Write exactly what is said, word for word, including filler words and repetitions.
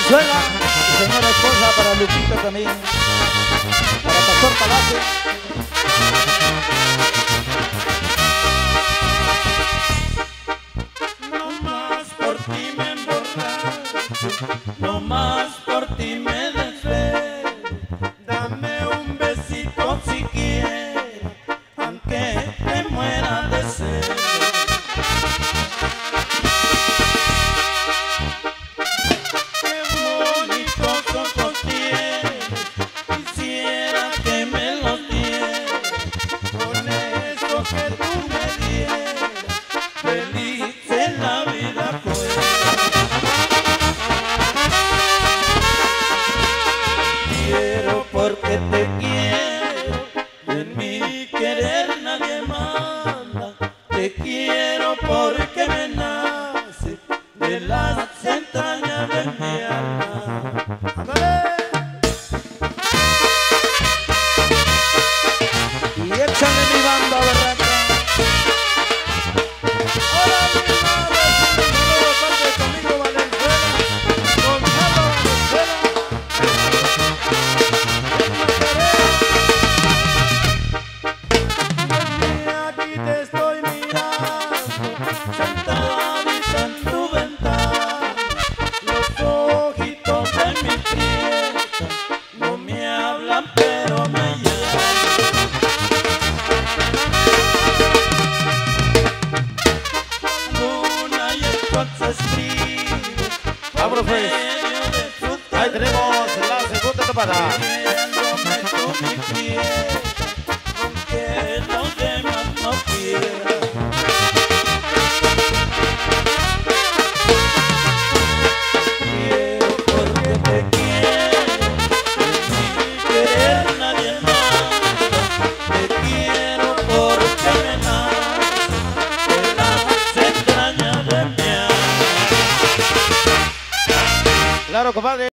Valenzuela, mi señora esposa, para Lupita también, para Pastor Palacio. No más por ti me emborracho, no más por ti me desvelo. Dame un besito si quieres, aunque te muera de sed. Qué bonitos ojos tienes, quisiera que me los dieras, con eso que tú me dieras, feliz en la vida fuera. Quiero porque te quiero, y en mi querer nadie manda. Te quiero porque me nace de las entrañas de mi alma. ¡Ándale! Y échale mi banda, berraca. Hola, mi madre, saludo de parte de tu amigo Valenzuela, Gonzalo Valenzuela. Aquí te estoy mirando, sentadita en tu ventana. Los ojitos de mi prieta no me hablan, pero me llaman. Luna y entonces escribe Vámonos, por pues. medio de su Ahí tenemos la segunda temporada. Queriéndome tú mi quieta, aunque los demás no quieran. Quiero porque te quiero, sin querer nadie manda. Te quiero porque me nace de las entrañas de mi alma. Claro, compadre.